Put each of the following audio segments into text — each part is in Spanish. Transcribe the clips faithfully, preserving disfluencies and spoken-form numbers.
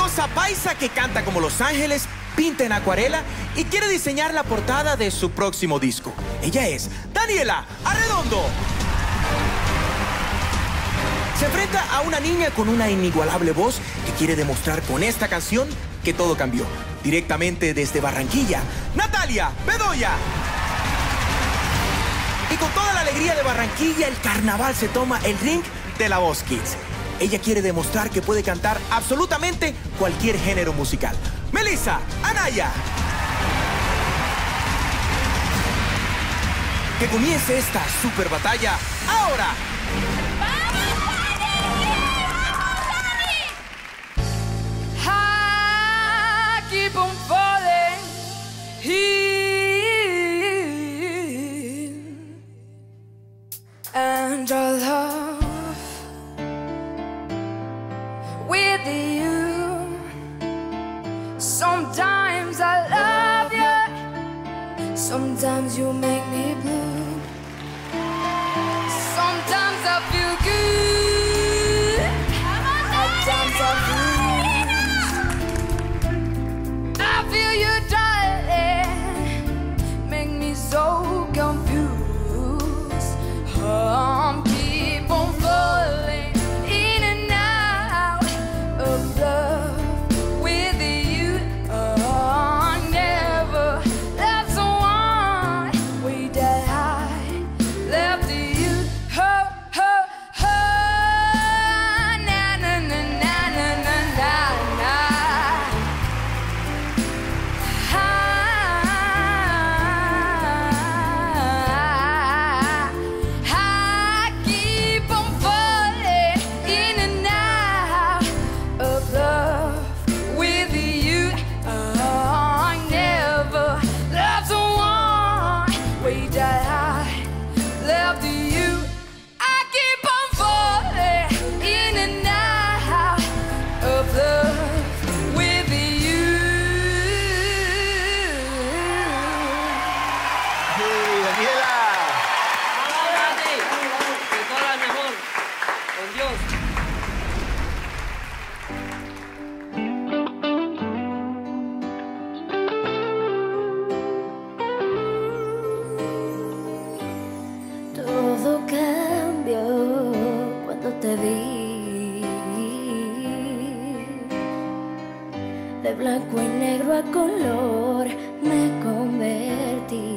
hermosa paisa que canta como Los Ángeles, pinta en acuarela y quiere diseñar la portada de su próximo disco. Ella es Daniela Arredondo. Se enfrenta a una niña con una inigualable voz que quiere demostrar con esta canción que todo cambió. Directamente desde Barranquilla, Natalia Bedoya. Y con toda la alegría de Barranquilla, el carnaval se toma el ring de La Voz Kids. Ella quiere demostrar que puede cantar absolutamente cualquier género musical. Melissa Anaya. Que comience esta super batalla ahora. I keep on falling in, and your love with you. Sometimes I love you, sometimes you make me blue. Sometimes I feel good, at times I feel I feel you, darling, make me so confused. I'm keep on falling in and out of love with you. Oh, I never left someone way that I left you. Ho, ho, ho, na, na, na, na, na, na, na, na. Todo cambió cuando te vi. De blanco y negro a color me convertí.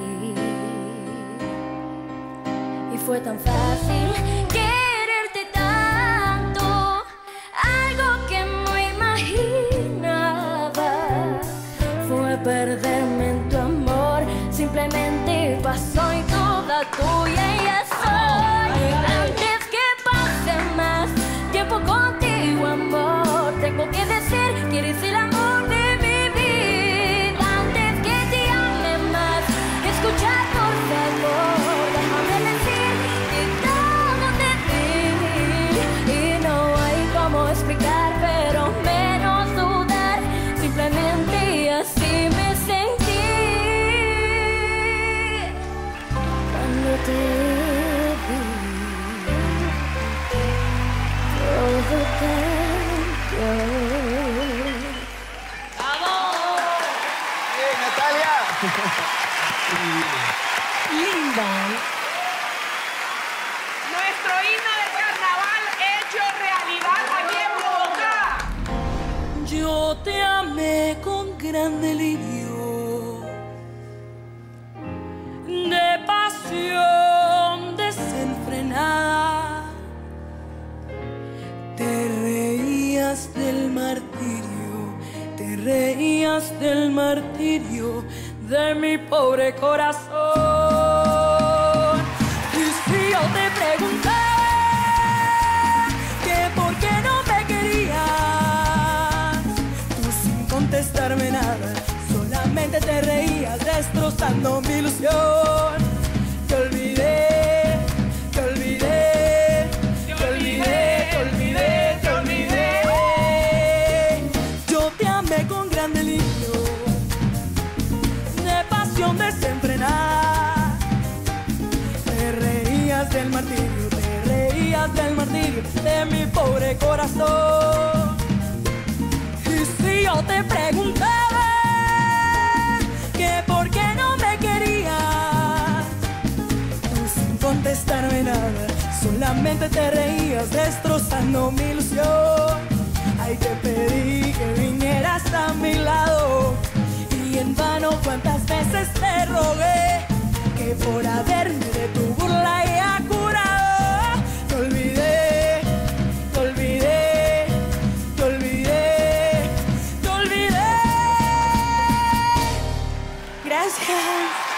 Y fue tan fácil quererte tanto, algo que no imaginaba. Fue perderme en tu amor, simplemente pasó y toda tuya ya soy. Antes que pase más tiempo contigo, amor, tengo que decir que eres el amor de mi vida. Antes que te ame más, escucha por favor, déjame decir que todo te di. Y no hay cómo explicar, pero menos dudar, simplemente así me sentí cuando te vi. Todo cambió. ¡Vamos! Bien, Natalia. Linda. Nuestro himno del carnaval hecho realidad aquí en Bogotá. Yo te amé con gran delirio de pasión desenfrenada. Te reías del martirio, te reías del martirio de mi pobre corazón. Y si yo te pregunté que por qué no me querías, tú sin contestarme nada, solamente te reías destrozando mi ilusión. Te olvidé, te olvidé, te olvidé, te olvidé, te olvidé. Yo te amé con gran delirio de pasión desenfrenada. Te reías del martirio, te reías del martirio de mi pobre corazón. Y si Y yo te preguntaba que por qué no me querías. Tú sin contestarme nada, solamente te reías destrozando mi ilusión. Ay, te pedí que vinieras a mi lado y en vano cuántas veces te rogué que por haberme de tu burla haya curado. Te olvidé, te olvidé, te olvidé, te olvidé. Gracias.